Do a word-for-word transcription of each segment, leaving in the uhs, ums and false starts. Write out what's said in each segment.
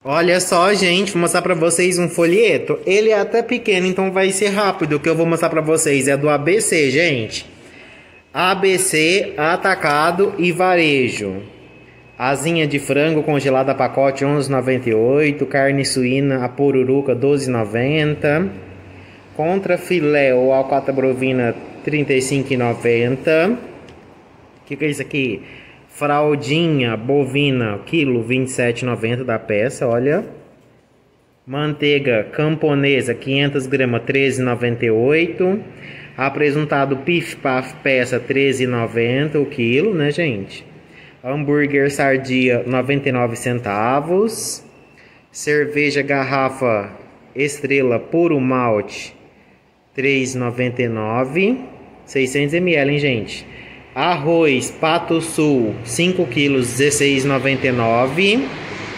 Olha só, gente, vou mostrar pra vocês um folheto. Ele é até pequeno, então vai ser rápido. O que eu vou mostrar pra vocês é do A B C, gente. A B C, atacado e varejo. Asinha de frango congelada pacote onze reais e noventa e oito centavos. Carne suína a pururuca doze reais e noventa centavos. Contra filé ou alcatra bovina trinta e cinco reais e noventa centavos. O que, que é isso aqui? Fraldinha bovina, quilo vinte e sete reais e noventa centavos da peça, olha. Manteiga camponesa, quinhentas gramas, treze reais e noventa e oito centavos. Apresentado Pif Paf peça, treze reais e noventa centavos o quilo, né, gente? Hambúrguer Sardia, noventa e nove centavos. Cerveja garrafa Estrela Puro Malte, três reais e noventa e nove centavos. seiscentos mililitros, hein, gente? Arroz Pato Sul, cinco quilos, dezesseis reais e noventa e nove centavos.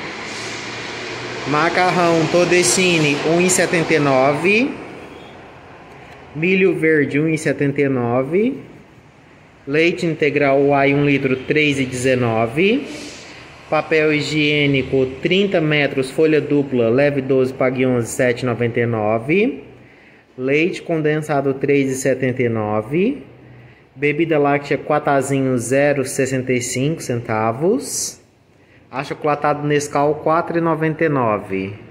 Macarrão Todestine, um real e setenta e nove centavos. Milho verde, um real e setenta e nove centavos. Leite integral Uai, um litro, três reais e dezenove centavos. Papel higiênico, trinta metros, folha dupla, leve doze, pague onze, sete reais e noventa e nove centavos. Leite condensado, três reais e setenta e nove centavos. Bebida láctea Quatazinho, zero reais e sessenta e cinco centavos. Achocolatado Nescau, quatro reais e noventa e nove centavos.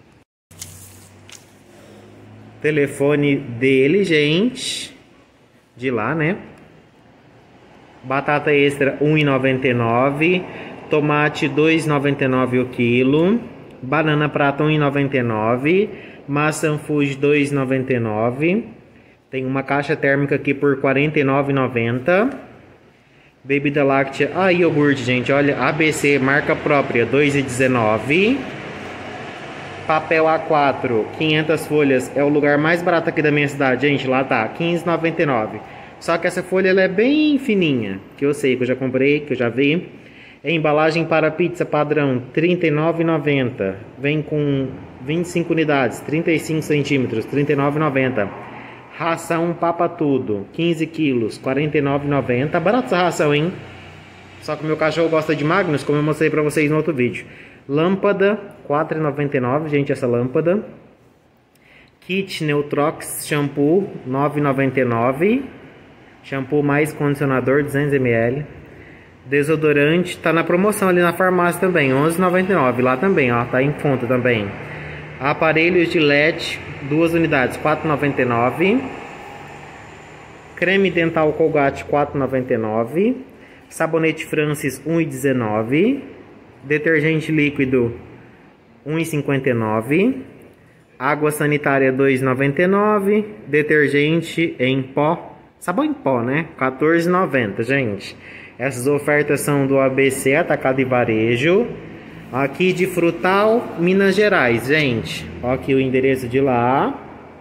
Telefone dele, gente. De lá, né? Batata extra, um real e noventa e nove centavos. Tomate, dois reais e noventa e nove centavos o quilo. Banana prata, um real e noventa e nove centavos. Maçã Fuji, dois reais e noventa e nove centavos. Tem uma caixa térmica aqui por quarenta e nove reais e noventa centavos. Bebida láctea, ah, iogurte, gente, olha, A B C, marca própria, dois reais e dezenove centavos. Papel A quatro, quinhentas folhas, é o lugar mais barato aqui da minha cidade, gente, lá tá, quinze reais e noventa e nove centavos. Só que essa folha, ela é bem fininha, que eu sei, que eu já comprei, que eu já vi. É embalagem para pizza padrão, trinta e nove reais e noventa centavos. Vem com vinte e cinco unidades, trinta e cinco centímetros, trinta e nove reais e noventa centavos. Ração Papa Tudo, quinze quilos, quarenta e nove reais e noventa centavos. Barato essa ração, hein? Só que o meu cachorro gosta de Magnus, como eu mostrei pra vocês no outro vídeo. Lâmpada, quatro reais e noventa e nove centavos, gente, essa lâmpada. Kit Neutrox Shampoo, nove reais e noventa e nove centavos. Shampoo mais condicionador, duzentos mililitros. Desodorante, tá na promoção ali na farmácia também, onze reais e noventa e nove centavos. Lá também, ó, tá em conta também. Aparelhos de L E D, duas unidades, quatro reais e noventa e nove centavos. Creme dental Colgate, quatro reais e noventa e nove centavos. Sabonete Francis, um real e dezenove centavos. Detergente líquido, um real e cinquenta e nove centavos. Água sanitária, dois reais e noventa e nove centavos. Detergente em pó, sabão em pó, né? quatorze reais e noventa centavos, gente. Essas ofertas são do A B C, atacado e varejo. Aqui de Frutal, Minas Gerais, gente. Ó, aqui o endereço de lá.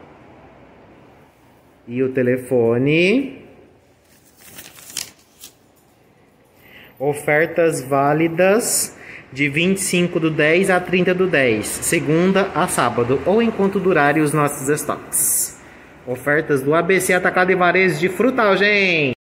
E o telefone. Ofertas válidas de vinte e cinco do dez a trinta do dez. Segunda a sábado. Ou enquanto durarem os nossos estoques. Ofertas do A B C, atacado e varejo de Frutal, gente.